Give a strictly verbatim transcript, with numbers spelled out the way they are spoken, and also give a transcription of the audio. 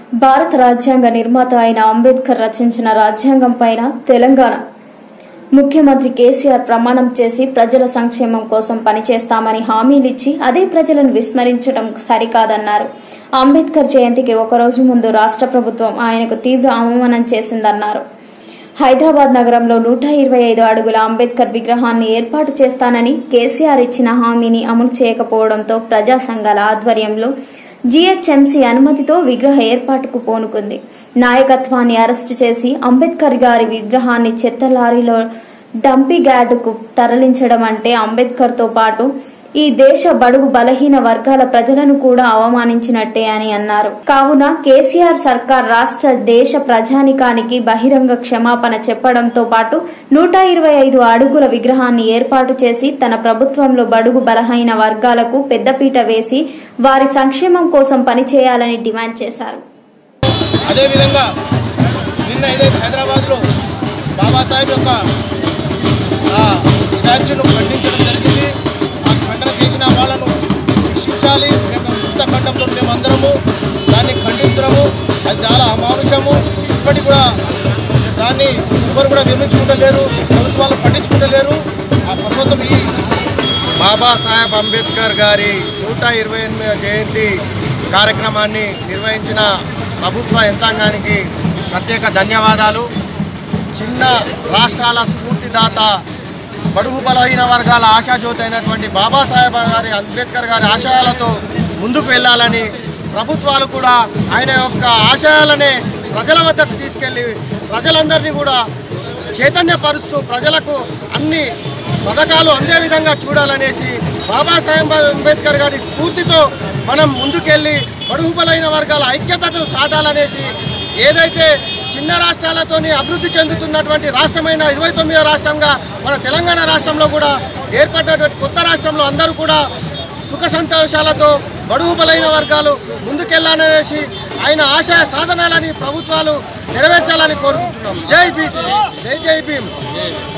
భారత రాజ్యాంగ నిర్మాత అయిన అంబేద్కర్ రచించిన రాజ్యాంగం పైన తెలంగాణ ముఖ్యమంత్రి కేసీఆర్ ప్రమాణం చేసి ప్రజల సంక్షేమం కోసం పనిచేస్తామని హామీలిచ్చి అదే ప్రజలను విస్మరించడం సరికాదన్నారు. అంబేద్కర్ జయంతికి ఒకరోజు ముందు రాష్ట్ర ప్రభుత్వం ఆయనకు తీవ్ర అవమానం చేసిందన్నారు. హైదరాబాద్ నగరంలో నూట ఇరవై ఐదు అడుగుల అంబేద్కర్ విగ్రహాన్ని ఏర్పాటు చేస్తానని కేసీఆర్ ఇచ్చిన హామీని అమలు చేయకపోవడంతో ప్రజా సంఘాల ఆధ్వర్యంలో జీహెచ్ఎంసీ అనుమతితో విగ్రహ ఏర్పాటుకు పూనుకుంది. నాయకత్వాన్ని అరెస్టు చేసి అంబేద్కర్ గారి విగ్రహాన్ని చెత్త లారీలో డంపింగ్ యార్డుకు తరలించడం అంటే అంబేద్కర్ తో పాటు ఈ దేశ బడుగు బలహీన వర్గాల ప్రజలను కూడా అవమానించినట్టే అని అన్నారు. కావున కేసీఆర్ సర్కార్ రాష్ట్ర దేశ ప్రజానికానికి బహిరంగ క్షమాపణ చెప్పడంతో పాటు నూట ఇరవై ఐదు అడుగుల విగ్రహాన్ని ఏర్పాటు చేసి తన ప్రభుత్వంలో బడుగు బలహీన వర్గాలకు పెద్దపీట వేసి వారి సంక్షేమం కోసం పనిచేయాలని డిమాండ్ చేశారు. అదేవిధంగా నిన్న ఏదైతే హైదరాబాద్లో బాబాసాహెబ్ యొక్క స్టాచ్యూను ఖండించడం జరిగింది. ఆ ఖండన చేసిన వాళ్ళను శిక్షించాలి. మేము ముక్త ఖండంతో మేము అందరము దాన్ని ఖండిస్తున్నాము. అది చాలా అమానుషము. ఇప్పటికి కూడా దాన్ని ఎవరు కూడా విరమించుకుంటలేరు, ప్రభుత్వాలు పట్టించుకుంటలేరు. ఆ ప్రభుత్వం ఈ బాబాసాహెబ్ అంబేద్కర్ గారి నూట ఇరవై ఎనిమిదవ జయంతి కార్యక్రమాన్ని నిర్వహించిన ప్రభుత్వ యంత్రాంగానికి ప్రత్యేక ధన్యవాదాలు. చిన్న రాష్ట్రాల స్ఫూర్తిదాత, బడుగు బలహీన వర్గాల ఆశాజ్యోతి అయినటువంటి బాబాసాహెబ్ గారి అంబేద్కర్ గారి ఆశయాలతో ముందుకు వెళ్ళాలని ప్రభుత్వాలు కూడా ఆయన యొక్క ఆశయాలనే ప్రజల వద్దకు తీసుకెళ్ళి ప్రజలందరినీ కూడా చైతన్యపరుస్తూ ప్రజలకు అన్ని పథకాలు అందే విధంగా చూడాలనేసి బాబాసాహెబ్ అంబేద్కర్ గారి స్ఫూర్తితో మనం ముందుకెళ్ళి బడుగు బలహీన వర్గాల ఐక్యతను చాటాలనేసి ఏదైతే చిన్న రాష్ట్రాలతోని అభివృద్ధి చెందుతున్నటువంటి రాష్ట్రమైన ఇరవై తొమ్మిదో రాష్ట్రంగా మన తెలంగాణ రాష్ట్రంలో కూడా ఏర్పడినటువంటి కొత్త రాష్ట్రంలో అందరూ కూడా సుఖ సంతోషాలతో బడుగు బలహీన వర్గాలు ముందుకెళ్లాలనేసి ఆయన ఆశయ సాధనాలని ప్రభుత్వాలు నెరవేర్చాలని కోరుకుంటున్నాం. జై బీసీ, జై జై భీమ్.